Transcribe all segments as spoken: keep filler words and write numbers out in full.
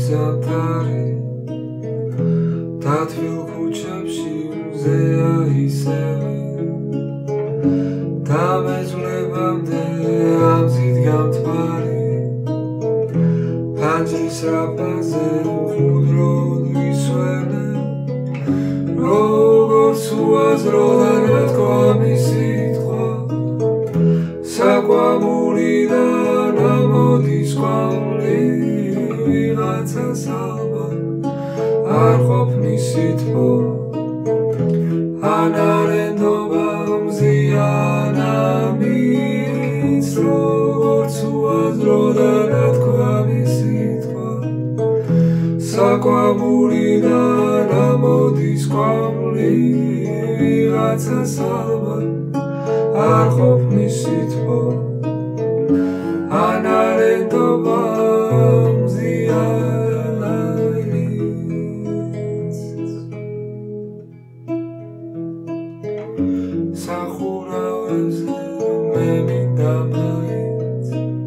ზამთარი დათვილ ქუჩებში მზეა ისევე დამეძვლებამდე ამზით გამთბარი ფანჯრის რაფაზე მყუდროდ ვისვენე როგორც უაზროა თქვა მისი თქვა საკვამულიდან ამოდის კვამლი ვიღაცას ალბათ არ ყოფნის სითბო ანარენდობა მზიანა მის როგორც უაზროა თქვა მისი თქვა საკვამულიდან ამოდის კვამლი ვიღაცას ალბათ არ ყოფნის სითბო ანარენდობა მზიანა სახურავებზე მე მინდა მაინც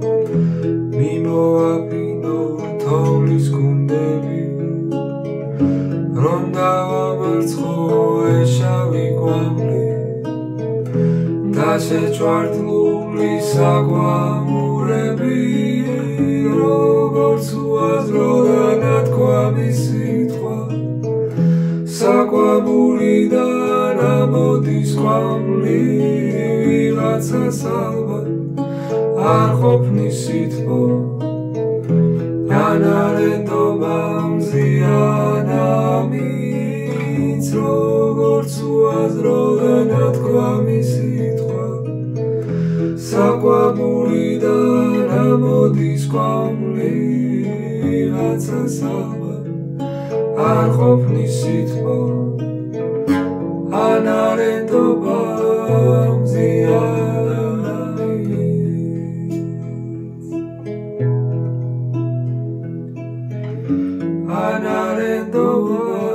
მიმოვაფინო თოვლის გუნდები რომ დავამარცხო ეშავი კვამლი და შეჭვართლული საკვამურები როგორც უაზროა თქვა მისი თქვა საკვამულიდან ამოდის კვამლი ვიღაცას ალბათ არ ყოფნის სითბო ანარენდობა მზიანა მის როგორც უაზროა თქვა მისი თქვა საკვამულიდან ამოდის კვამლი ვიღაცას ალბათ არ ყოფნის სითბო ანარენდობა მზიანა ანარენდობა